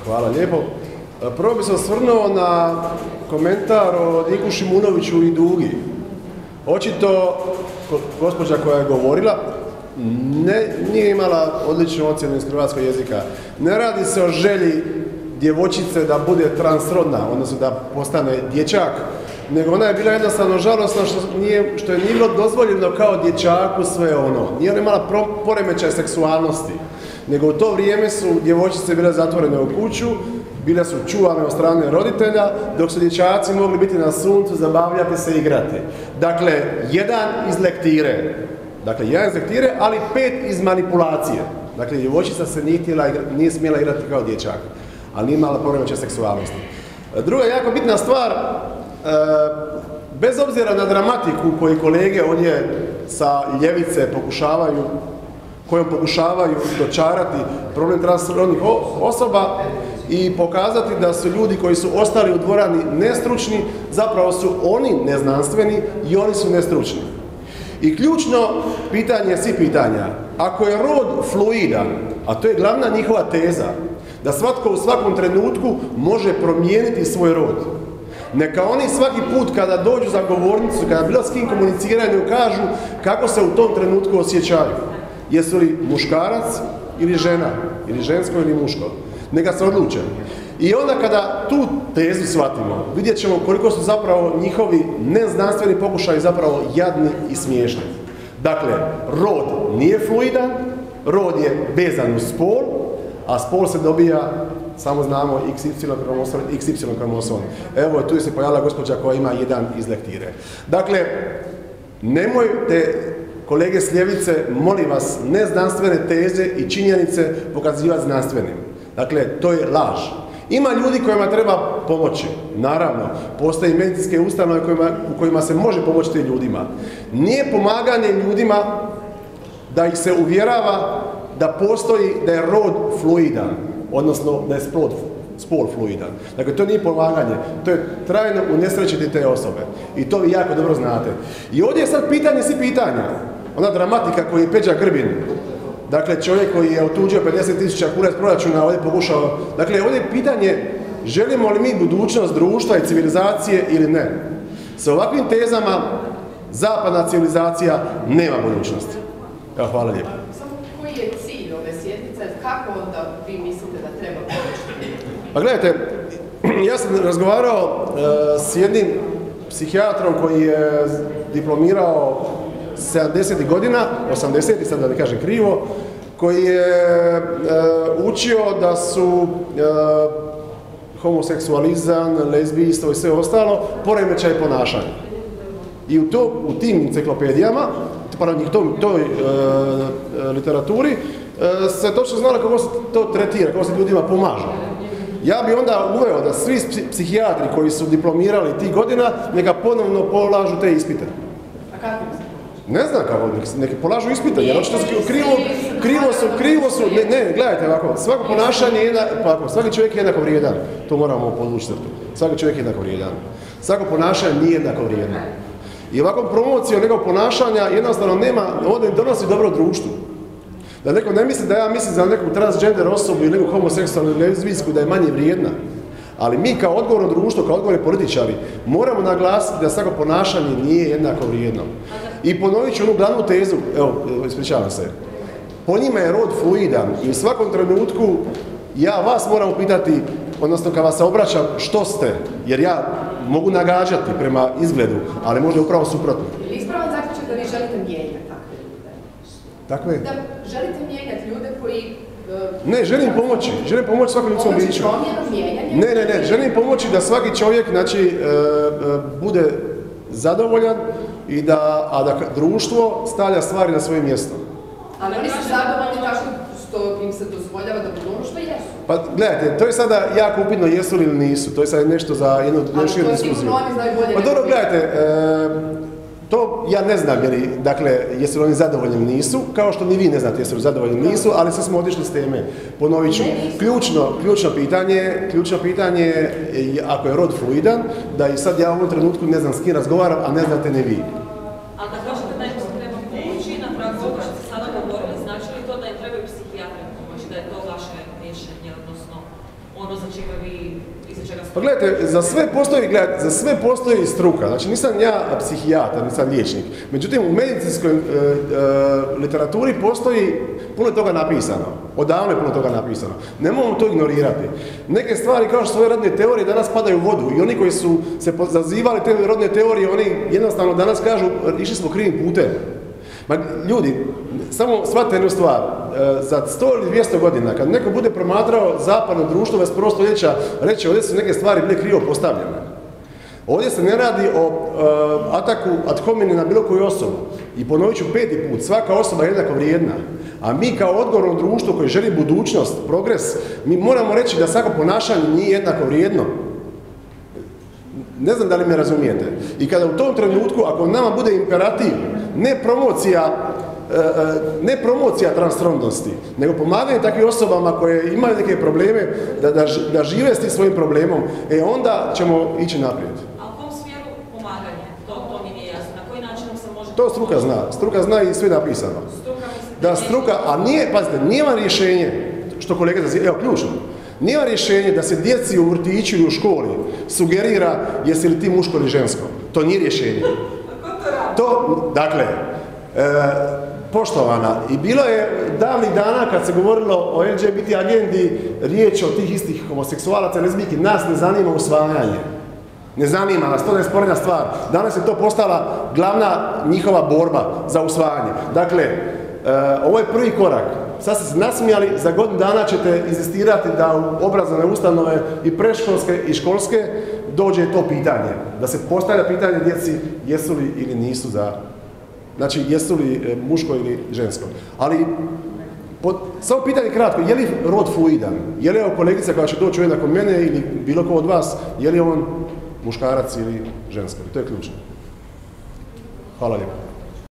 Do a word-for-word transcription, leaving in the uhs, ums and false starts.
Hvala lijepo. Prvo bih se osvrnuo na komentar o Niku Šimunoviću i Dugi. Očito, gospođa koja je govorila, ne, nije imala odličnu ocjenu iz hrvatskog jezika. Ne radi se o želji djevojčice da bude transrodna, odnosno da postane dječak, nego ona je bila jednostavno žalosna što, nije, što je nije bilo dozvoljeno kao dječaku sve ono. Nije ona imala pro, poremećaj seksualnosti, nego u to vrijeme su djevojčice bile zatvorene u kuću, bile su čuvane od strane roditelja, dok su dječaci mogli biti na suncu, zabavljati se i igrati. Dakle, jedan iz lektire, dakle, jedan iz lektire, ali pet iz manipulacije. Dakle, djevojčica se nije, htjela, nije smjela igrati kao dječak, ali nije imala poremećaj seksualnosti. Druga jako bitna stvar, bez obzira na dramatiku koju kolege ovdje sa ljevice pokušavaju, kojom pokušavaju dočarati problem transrodnih osoba i pokazati da su ljudi koji su ostali u dvorani nestručni, zapravo su oni neznanstveni i oni su nestručni. I ključno pitanje svih pitanja, ako je rod fluidan, a to je glavna njihova teza, da svatko u svakom trenutku može promijeniti svoj rod, neka oni svaki put kada dođu za govornicu, kada bilo s kim komuniciraju, kažu kako se u tom trenutku osjećaju. Jesu li muškarac ili žena, ili žensko ili muško. Neka se odluče. I onda kada tu tezu shvatimo, vidjet ćemo koliko su zapravo njihovi neznanstveni pokušaji zapravo jadni i smiješni. Dakle, rod nije fluidan, rod je vezan uz spol, a spol se dobija, samo znamo, iks ipsilon kromosom, iks ipsilon kromosom. Evo, tu se pojavila gospođa koja ima jedan iz lektire. Dakle, nemojte, kolege s ljevice, molim vas, neznanstvene teze i činjenice pokazivati znanstvenim. Dakle, to je laž. Ima ljudi kojima treba pomoći, naravno, postoje medicinske ustanove kojima, u kojima se može pomoći tim ljudima. Nije pomaganje ljudima da ih se uvjerava da postoji, da je rod fluidan, odnosno da je spol, spol fluidan. Dakle, to nije pomaganje, to je trajno unesrećiti te osobe. I to vi jako dobro znate. I ovdje je sad pitanje svi pitanja. Ona dramatika koju je Peđa Grbin, dakle čovjek koji je otuđio pedeset tisuća kuna iz proračuna, ovdje pokušao. Dakle, ovdje je pitanje, želimo li mi budućnost društva i civilizacije ili ne? Sa ovakvim tezama, zapadna civilizacija nema budućnosti. Evo, hvala lijepo. Samo koji je cilj ove sjednice? Kako onda vi mislite da treba pomoći? Pa gledajte, ja sam razgovarao uh, s jednim psihijatrom koji je diplomirao sedamdesetih godina, osamdesetih, sad da ne kažem krivo, koji je e, učio da su e, homoseksualizam, lezbijstvo i sve ostalo poremećaj ponašanja. I u, to, u tim enciklopedijama, pardon, toj, toj e, literaturi, e, se točno znalo kako se to tretira, kako se ljudima pomaže. Ja bi onda uveo da svi psihijatri koji su diplomirali tih godina, neka ponovno polažu te ispite. A kako? Ne znam kako, neki polažu ispita, jer očito su krivo, krivo su, krivo su, ne, ne, gledajte ovako, svako ponašanje je jednako, pa ako, svaki čovjek je jednako vrijedan, to moramo podvući crtu, svaki čovjek je jednako vrijedan, svako ponašanje nije jednako vrijedno. I ovakvom promocijom nekog ponašanja jednostavno nema, ovo ne donosi dobro društvu. Da neko ne misli da ja mislim za neku transgender osobu ili neku homoseksualnu ili lezbijsku da je manje vrijedna. Ali mi kao odgovorno društvo, kao odgovorni političari, moramo naglasiti da svako ponašanje nije jednako vrijedno. I ponovit ću onu glavnu tezu, evo, ispričavam se. Po njima je rod fluidan i u svakom trenutku ja vas moram upitati, odnosno kad vas se obraćam, što ste? Jer ja mogu nagađati prema izgledu, ali možda upravo suprotno. Je li ispravan zaključak da vi želite mijenjati takve ljude? Takve? Da želite mijenjati ljude koji... Ne, želim pomoći, želim pomoći svakom ljudskom biću. Ne, ne, ne, želim pomoći da svaki čovjek, znači, e, e, bude zadovoljan i da, a da društvo stavlja stvari na svoje mjesto. Ali oni su zadovoljni tako što im se dozvoljava da budu ono što jesu. Pa gledajte, to je sada jako upitno jesu li ili nisu, to je sada nešto za jednu širu diskusiju. Pa dobro, gledajte, e, to ja ne znam, jer, dakle, jesu li oni zadovoljni ili nisu, kao što ni vi ne znate jesu li zadovoljni ili nisu, ali sad smo otišli s teme. Ponovit ću, ključno, ključno pitanje, ključno pitanje je, ako je rod fluidan, da i sad ja u ovom trenutku ne znam s kim razgovaram, a ne znate ni vi. Ali da kažete da im se treba pomoći, na pragu ovo što ste sada govorili, znači li to da im trebaju psihijatri pomoći, da je to vaše rješenje, odnosno on ono za čega vi, iza čega ste... Pa gledajte, za sve postoji, gledajte, za sve postoji struka, znači nisam ja psihijatar, nisam liječnik, međutim u medicinskoj e, e, literaturi postoji puno toga napisano, odavno je puno toga napisano, ne možemo to ignorirati. Neke stvari kao što svoje rodne teorije danas padaju u vodu i oni koji su se zazivali te rodne teorije, oni jednostavno danas kažu išli smo krivim putem. Ma ljudi, samo shvatite jednu stvar, za sto ili dvjesto godina, kad neko bude promatrao zapadno društvo dvadeset prvog stoljeća, reći ovdje su neke stvari bile krivo postavljene. Ovdje se ne radi o uh, ataku ad hominem na bilo koju osobu. I ponovit ću peti put, svaka osoba je jednako vrijedna. A mi kao odgovorno društvo koje želi budućnost, progres, mi moramo reći da svako ponašanje nije jednako vrijedno. Ne znam da li me razumijete. I kada u tom trenutku, ako nama bude imperativ, ne promocija, ne promocija transrodnosti, nego pomaganje takvim osobama koje imaju neke probleme, da, da, da žive s tim svojim problemom, e onda ćemo ići naprijed. A u kom smjeru pomaganje? To, to mi nije jasno. Na koji način se može... To struka zna. Struka zna i sve napisano. Struka da, struka, a nije, pazite, nije vam rješenje, što kolege zazivaju, evo, ključno. Nije rješenje da se djeci u vrtiću ili u školi sugerira jesi li ti muško ili žensko. To nije rješenje. To, dakle, e, poštovana, i bilo je davnih dana kad se govorilo o L G B T agendi, riječ o tih istih homoseksualaca, lezbijki, nas ne zanima usvajanje. Ne zanima nas, to ne je sporedna stvar. Danas je to postala glavna njihova borba za usvajanje. Dakle, e, ovo je prvi korak. Sad ste se nasmijali, za godinu dana ćete inzistirati da u obrazovne ustanove i predškolske i školske dođe to pitanje. Da se postavlja pitanje djeci jesu li ili nisu za... Znači, jesu li muško ili žensko. Ali, pod, samo pitanje kratko, je li rod fluidan? Je li evo kolegica koja će doći ovdje nakon mene ili bilo ko od vas, je li on muškarac ili žensko? To je ključno. Hvala lijepo.